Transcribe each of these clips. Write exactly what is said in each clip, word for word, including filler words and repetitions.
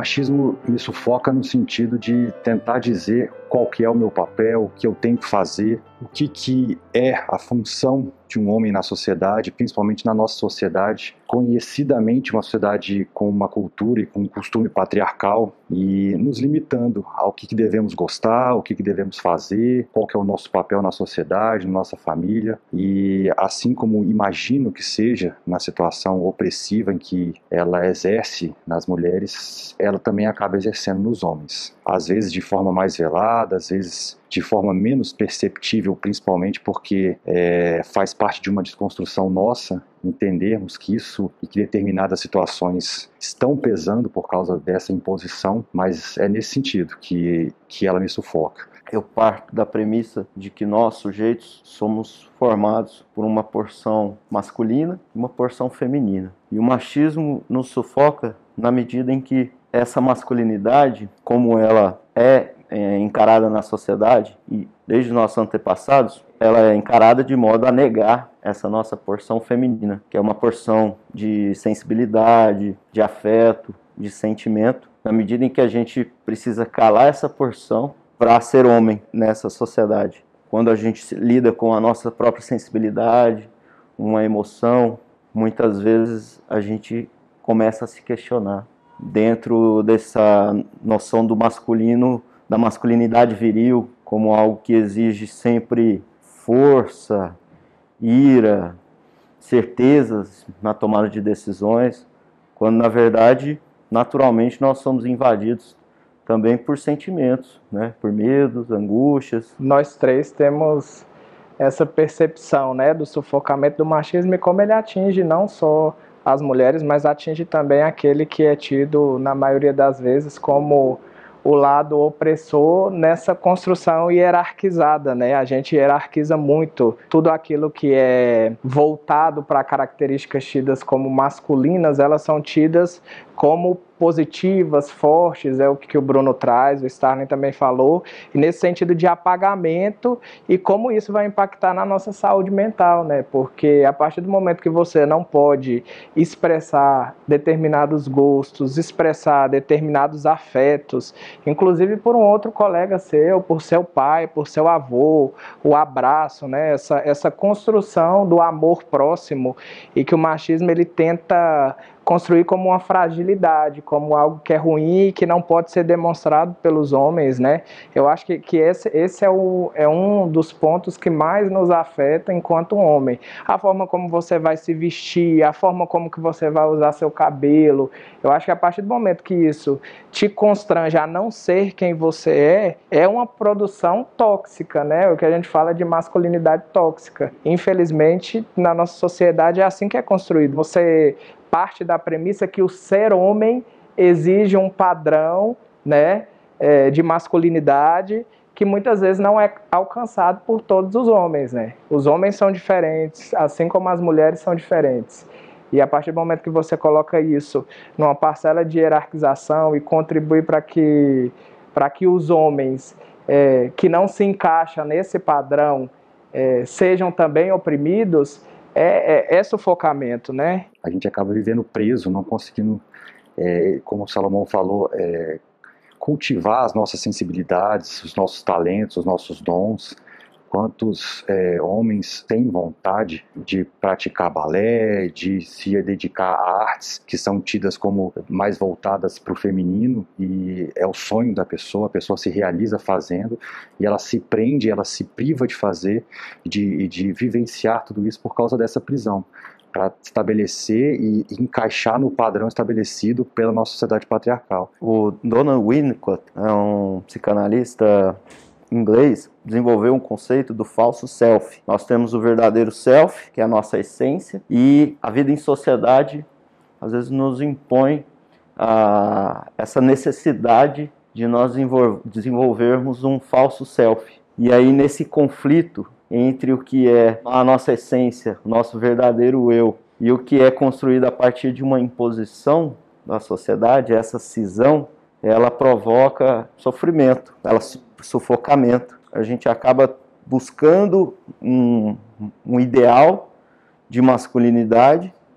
machismo me sufoca no sentido de tentar dizer qual que é o meu papel, o que eu tenho que fazer, o que, que é a função de um homem na sociedade, principalmente na nossa sociedade, conhecidamente uma sociedade com uma cultura e com um costume patriarcal, e nos limitando ao que, que devemos gostar, o que, que devemos fazer, qual que é o nosso papel na sociedade, na nossa família. E assim como imagino que seja na situação opressiva em que ela exerce nas mulheres, ela também acaba exercendo nos homens. Às vezes de forma mais velada, às vezes de forma menos perceptível, principalmente porque é, faz parte de uma desconstrução nossa, entendermos que isso e que determinadas situações estão pesando por causa dessa imposição, mas é nesse sentido que, que ela me sufoca. Eu parto da premissa de que nós, sujeitos, somos formados por uma porção masculina e uma porção feminina. E o machismo nos sufoca na medida em que essa masculinidade, como ela é, é encarada na sociedade, e desde os nossos antepassados, ela é encarada de modo a negar essa nossa porção feminina, que é uma porção de sensibilidade, de afeto, de sentimento, na medida em que a gente precisa calar essa porção para ser homem nessa sociedade. Quando a gente lida com a nossa própria sensibilidade, uma emoção, muitas vezes a gente começa a se questionar dentro dessa noção do masculino, da masculinidade viril, como algo que exige sempre força, ira, certezas na tomada de decisões, quando na verdade, naturalmente, nós somos invadidos também por sentimentos, né? Por medos, angústias. Nós três temos essa percepção, né, do sufocamento do machismo e como ele atinge não só as mulheres, mas atinge também aquele que é tido, na maioria das vezes, como o lado opressor nessa construção hierarquizada, né? A gente hierarquiza muito tudo aquilo que é voltado para características tidas como masculinas, elas são tidas como positivas, fortes, é o que o Bruno traz, o Starling também falou, e nesse sentido de apagamento e como isso vai impactar na nossa saúde mental, né? Porque a partir do momento que você não pode expressar determinados gostos, expressar determinados afetos, inclusive por um outro colega seu, por seu pai, por seu avô, o abraço, né? Essa, essa construção do amor próximo e que o machismo ele tenta construir como uma fragilidade, como algo que é ruim e que não pode ser demonstrado pelos homens, né? Eu acho que, que esse, esse é, o, é um dos pontos que mais nos afeta enquanto homem. A forma como você vai se vestir, a forma como que você vai usar seu cabelo. Eu acho que a partir do momento que isso te constrange a não ser quem você é, é uma produção tóxica, né? O que a gente fala de masculinidade tóxica. Infelizmente, na nossa sociedade é assim que é construído. Você parte da premissa que o ser homem exige um padrão, né, é, de masculinidade que muitas vezes não é alcançado por todos os homens, né? Os homens são diferentes, assim como as mulheres são diferentes. E a partir do momento que você coloca isso numa parcela de hierarquização e contribui para que, para que os homens é, que não se encaixam nesse padrão é, sejam também oprimidos, É, é, é sufocamento, né? A gente acaba vivendo preso, não conseguindo, é, como o Salomão falou, é, cultivar as nossas sensibilidades, os nossos talentos, os nossos dons. Quantos é, homens têm vontade de praticar balé, de se dedicar a artes que são tidas como mais voltadas para o feminino, e é o sonho da pessoa, a pessoa se realiza fazendo, e ela se prende, ela se priva de fazer, de, de vivenciar tudo isso por causa dessa prisão, para estabelecer e encaixar no padrão estabelecido pela nossa sociedade patriarcal. O Donald Winnicott é um psicanalista inglês, desenvolveu um conceito do falso self. Nós temos o verdadeiro self, que é a nossa essência, e a vida em sociedade às vezes nos impõe a, essa necessidade de nós desenvolvermos um falso self. E aí nesse conflito entre o que é a nossa essência, o nosso verdadeiro eu, e o que é construído a partir de uma imposição da sociedade, essa cisão, ela provoca sofrimento, ela sufocamento. A gente acaba buscando um, um ideal de masculinidade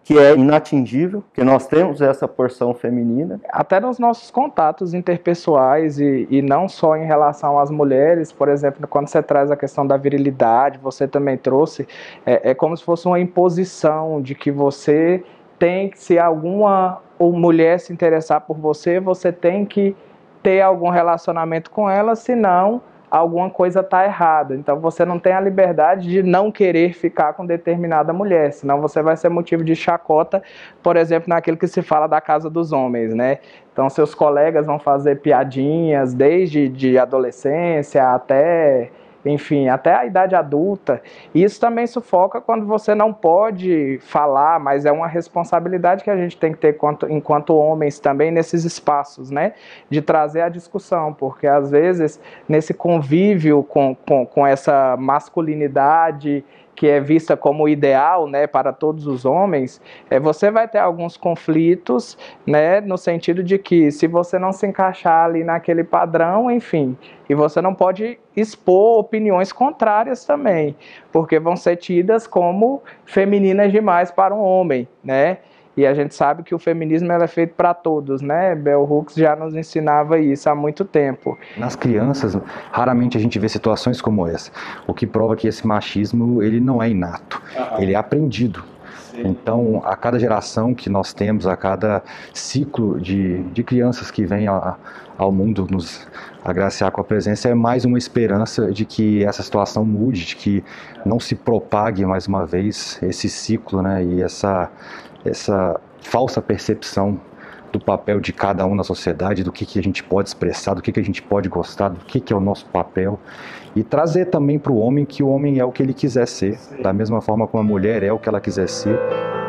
que é inatingível, que nós temos essa porção feminina. Até nos nossos contatos interpessoais e, e não só em relação às mulheres, por exemplo, quando você traz a questão da virilidade, você também trouxe, é, é como se fosse uma imposição de que você tem que, se alguma ou mulher se interessar por você, você tem que ter algum relacionamento com ela, senão alguma coisa está errada. Então você não tem a liberdade de não querer ficar com determinada mulher, senão você vai ser motivo de chacota, por exemplo, naquilo que se fala da casa dos homens, né? Então seus colegas vão fazer piadinhas desde de adolescência até, enfim, até a idade adulta. E isso também sufoca quando você não pode falar, mas é uma responsabilidade que a gente tem que ter enquanto, enquanto homens também nesses espaços, né? De trazer a discussão, porque às vezes nesse convívio com, com, com essa masculinidade que é vista como ideal, né, para todos os homens, é, você vai ter alguns conflitos, né, no sentido de que se você não se encaixar ali naquele padrão, enfim, e você não pode expor opiniões contrárias também, porque vão ser tidas como femininas demais para um homem, né? E a gente sabe que o feminismo ela é feito para todos, né? Bell Hooks já nos ensinava isso há muito tempo. Nas crianças, raramente a gente vê situações como essa, o que prova que esse machismo ele não é inato, uhum. ele é aprendido. Sim. Então, a cada geração que nós temos, a cada ciclo de, de crianças que vêm a, ao mundo nos agraciar com a presença, é mais uma esperança de que essa situação mude, de que não se propague mais uma vez esse ciclo, né? E essa... essa falsa percepção do papel de cada um na sociedade, do que, que a gente pode expressar, do que, que a gente pode gostar, do que, que é o nosso papel, e trazer também para o homem que o homem é o que ele quiser ser, Sim. da mesma forma como a mulher é o que ela quiser ser.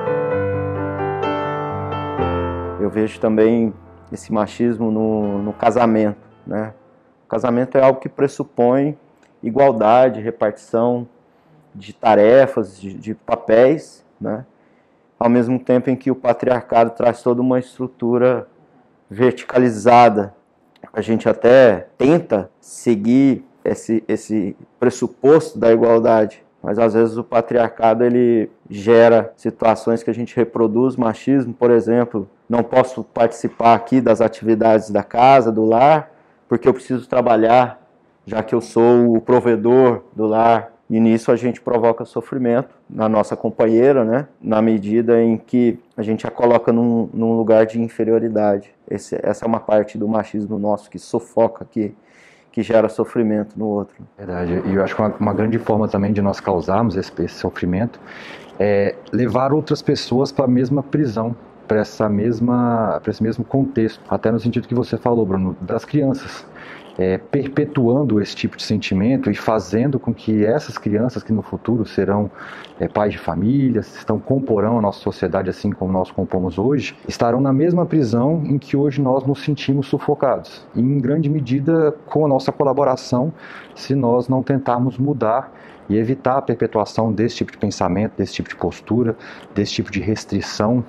Eu vejo também esse machismo no, no casamento, né? O casamento é algo que pressupõe igualdade, repartição de tarefas, de, de papéis, né? Ao mesmo tempo em que o patriarcado traz toda uma estrutura verticalizada. A gente até tenta seguir esse, esse pressuposto da igualdade, mas às vezes o patriarcado ele gera situações que a gente reproduz machismo. Por exemplo, não posso participar aqui das atividades da casa, do lar, porque eu preciso trabalhar, já que eu sou o provedor do lar. E nisso a gente provoca sofrimento na nossa companheira, né? Na medida em que a gente a coloca num, num lugar de inferioridade. Esse, essa é uma parte do machismo nosso que sufoca, que, que gera sofrimento no outro. Verdade. E eu acho que uma, uma grande forma também de nós causarmos esse, esse sofrimento é levar outras pessoas para a mesma prisão, para essa mesma, para esse mesmo contexto. Até no sentido que você falou, Bruno, das crianças. É, perpetuando esse tipo de sentimento e fazendo com que essas crianças que no futuro serão é, pais de famílias, estão comporão a nossa sociedade assim como nós compomos hoje, estarão na mesma prisão em que hoje nós nos sentimos sufocados. E em grande medida com a nossa colaboração, se nós não tentarmos mudar e evitar a perpetuação desse tipo de pensamento, desse tipo de postura, desse tipo de restrição.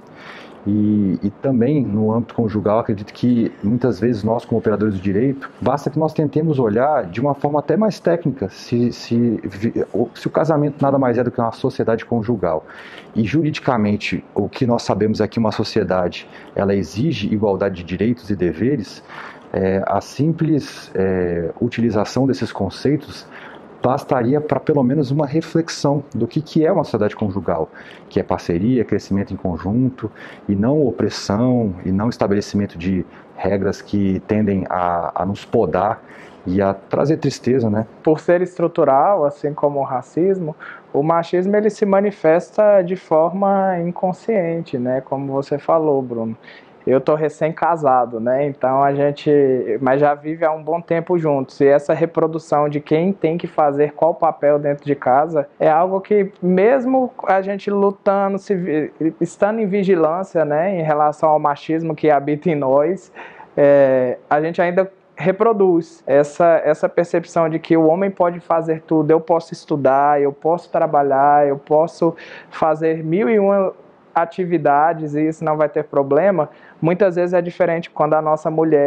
E, e também no âmbito conjugal, acredito que muitas vezes nós, como operadores do direito, basta que nós tentemos olhar de uma forma até mais técnica se, se, se o casamento nada mais é do que uma sociedade conjugal. E juridicamente, o que nós sabemos é que uma sociedade ela exige igualdade de direitos e deveres. É, a simples é, utilização desses conceitos bastaria para pelo menos uma reflexão do que, que é uma sociedade conjugal, que é parceria, crescimento em conjunto, e não opressão, e não estabelecimento de regras que tendem a, a nos podar e a trazer tristeza, né? Por ser estrutural, assim como o racismo, o machismo ele se manifesta de forma inconsciente, né? Como você falou, Bruno. Eu tô recém-casado, né? Então a gente, mas já vive há um bom tempo juntos. E essa reprodução de quem tem que fazer qual papel dentro de casa é algo que, mesmo a gente lutando, se, estando em vigilância, né, em relação ao machismo que habita em nós, é, a gente ainda reproduz essa, essa percepção de que o homem pode fazer tudo. Eu posso estudar, eu posso trabalhar, eu posso fazer mil e uma atividades e isso não vai ter problema. Muitas vezes é diferente quando a nossa mulher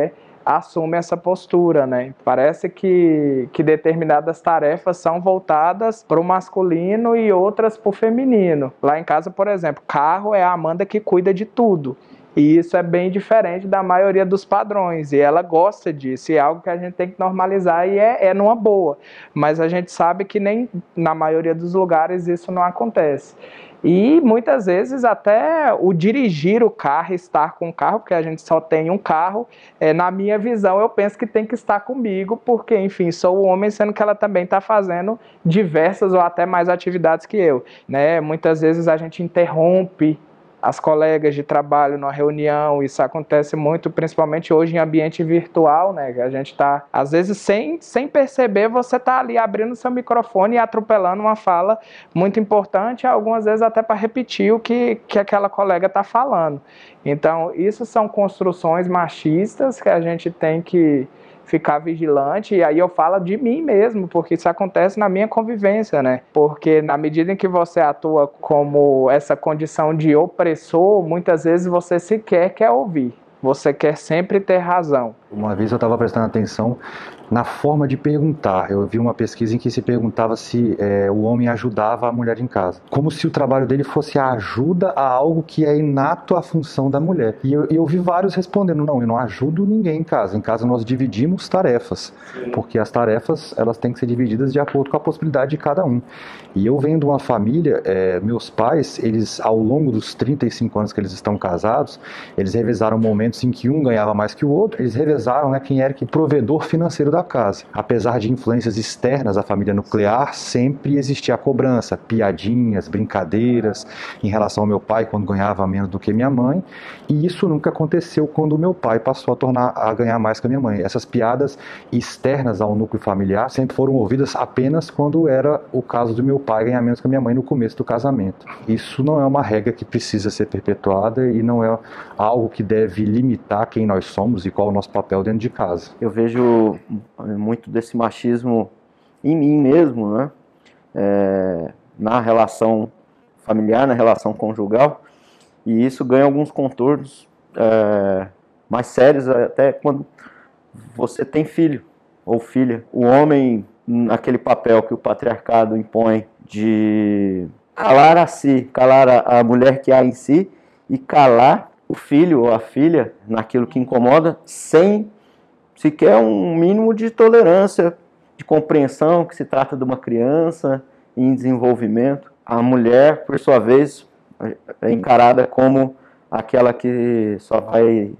assume essa postura, né? Parece que, que determinadas tarefas são voltadas para o masculino e outras para o feminino. Lá em casa, por exemplo, carro é a Amanda que cuida de tudo. E isso é bem diferente da maioria dos padrões, e ela gosta disso, e é algo que a gente tem que normalizar, e é, é numa boa. Mas a gente sabe que nem na maioria dos lugares isso não acontece. E muitas vezes até o dirigir o carro, estar com o carro, porque a gente só tem um carro, é, na minha visão eu penso que tem que estar comigo, porque enfim, sou o homem, sendo que ela também está fazendo diversas ou até mais atividades que eu, né? Muitas vezes a gente interrompe as colegas de trabalho numa reunião, isso acontece muito, principalmente hoje em ambiente virtual, né? A gente está, às vezes, sem, sem perceber, você está ali abrindo seu microfone e atropelando uma fala muito importante, algumas vezes até para repetir o que, que aquela colega está falando. Então, isso são construções machistas que a gente tem que ficar vigilante, e aí eu falo de mim mesmo, porque isso acontece na minha convivência, né? Porque na medida em que você atua como essa condição de opressor, muitas vezes você sequer quer ouvir, você quer sempre ter razão. Uma vez eu estava prestando atenção na forma de perguntar. Eu vi uma pesquisa em que se perguntava se é, o homem ajudava a mulher em casa. Como se o trabalho dele fosse a ajuda a algo que é inato à função da mulher. E eu, eu vi vários respondendo, não, eu não ajudo ninguém em casa. Em casa nós dividimos tarefas. Sim. Porque as tarefas elas têm que ser divididas de acordo com a possibilidade de cada um. E eu venho de uma família, é, meus pais, eles ao longo dos trinta e cinco anos que eles estão casados, eles revezaram momentos em que um ganhava mais que o outro, eles revezaram, né, quem era o provedor financeiro da casa. Apesar de influências externas à família nuclear, sempre existia a cobrança, piadinhas, brincadeiras em relação ao meu pai quando ganhava menos do que minha mãe, e isso nunca aconteceu quando o meu pai passou a tornar a ganhar mais que a minha mãe. Essas piadas externas ao núcleo familiar sempre foram ouvidas apenas quando era o caso do meu pai ganhar menos que a minha mãe no começo do casamento. Isso não é uma regra que precisa ser perpetuada e não é algo que deve limitar quem nós somos e qual é o nosso papel dentro de casa. Eu vejo muito desse machismo em mim mesmo, né? É, na relação familiar, na relação conjugal, e isso ganha alguns contornos é, mais sérios até quando você tem filho ou filha. O homem, naquele papel que o patriarcado impõe de calar a si, calar a, a mulher que há em si e calar o filho ou a filha naquilo que incomoda, sem sequer um mínimo de tolerância, de compreensão que se trata de uma criança em desenvolvimento. A mulher, por sua vez, é encarada como aquela que só vai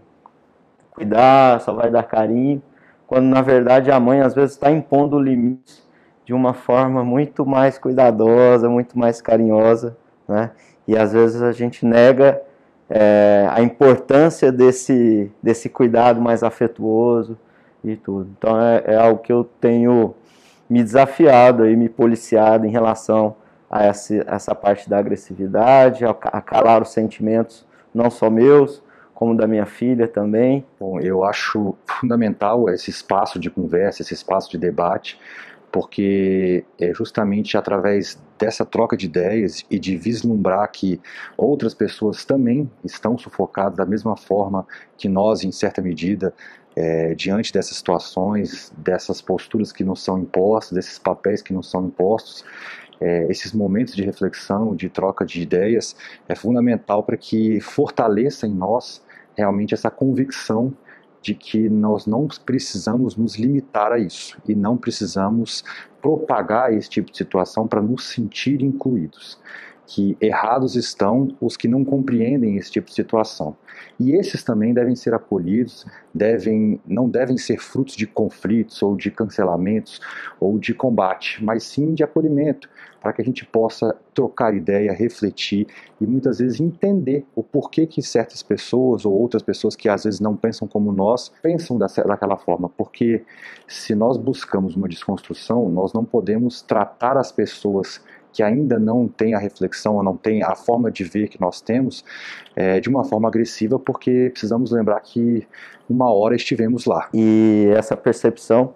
cuidar, só vai dar carinho, quando na verdade a mãe às vezes está impondo limites de uma forma muito mais cuidadosa, muito mais carinhosa, né? E às vezes a gente nega é, a importância desse, desse cuidado mais afetuoso e tudo. Então é, é algo que eu tenho me desafiado e me policiado em relação a essa, essa parte da agressividade, a calar os sentimentos, não só meus, como da minha filha também. Bom, eu acho fundamental esse espaço de conversa, esse espaço de debate, porque é justamente através dessa troca de ideias e de vislumbrar que outras pessoas também estão sufocadas da mesma forma que nós, em certa medida, é, diante dessas situações, dessas posturas que nos são impostas, desses papéis que nos são impostos, é, esses momentos de reflexão, de troca de ideias, é fundamental para que fortaleça em nós realmente essa convicção de que nós não precisamos nos limitar a isso e não precisamos propagar esse tipo de situação para nos sentir incluídos. Que errados estão os que não compreendem esse tipo de situação. E esses também devem ser acolhidos, devem, não devem ser frutos de conflitos ou de cancelamentos ou de combate, mas sim de acolhimento, para que a gente possa trocar ideia, refletir e muitas vezes entender o porquê que certas pessoas ou outras pessoas que às vezes não pensam como nós, pensam daquela forma. Porque se nós buscamos uma desconstrução, nós não podemos tratar as pessoas que ainda não têm a reflexão ou não têm a forma de ver que nós temos é, de uma forma agressiva, porque precisamos lembrar que uma hora estivemos lá. E essa percepção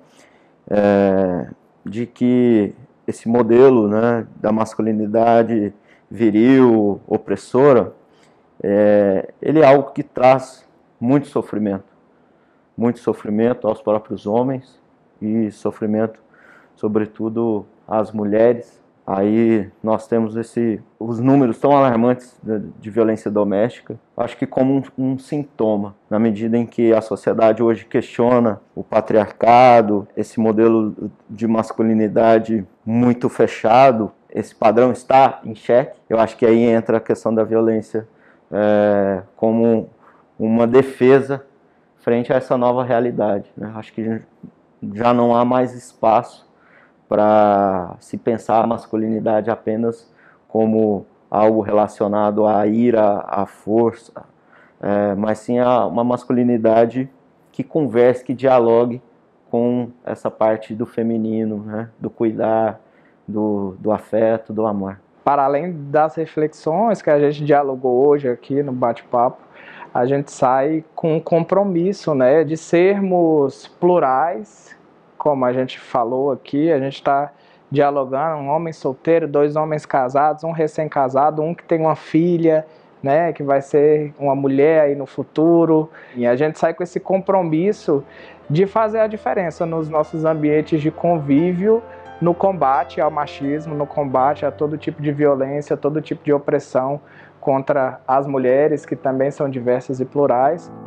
é, de que esse modelo, né, da masculinidade viril, opressora, é, ele é algo que traz muito sofrimento. muito sofrimento aos próprios homens e sofrimento, sobretudo, às mulheres. Aí nós temos esse, os números tão alarmantes de, de violência doméstica, acho que como um, um sintoma, na medida em que a sociedade hoje questiona o patriarcado, esse modelo de masculinidade muito fechado, esse padrão está em xeque. Eu acho que aí entra a questão da violência é, como uma defesa frente a essa nova realidade, né? Acho que já não há mais espaço para se pensar a masculinidade apenas como algo relacionado à ira, à força, é, mas sim a uma masculinidade que converse, que dialogue com essa parte do feminino, né? Do cuidar, do, do afeto, do amor. Para além das reflexões que a gente dialogou hoje aqui no bate-papo, a gente sai com um compromisso, né, de sermos plurais, como a gente falou aqui. A gente está dialogando, um homem solteiro, dois homens casados, um recém-casado, um que tem uma filha, né, que vai ser uma mulher aí no futuro. E a gente sai com esse compromisso de fazer a diferença nos nossos ambientes de convívio, no combate ao machismo, no combate a todo tipo de violência, todo tipo de opressão contra as mulheres, que também são diversas e plurais.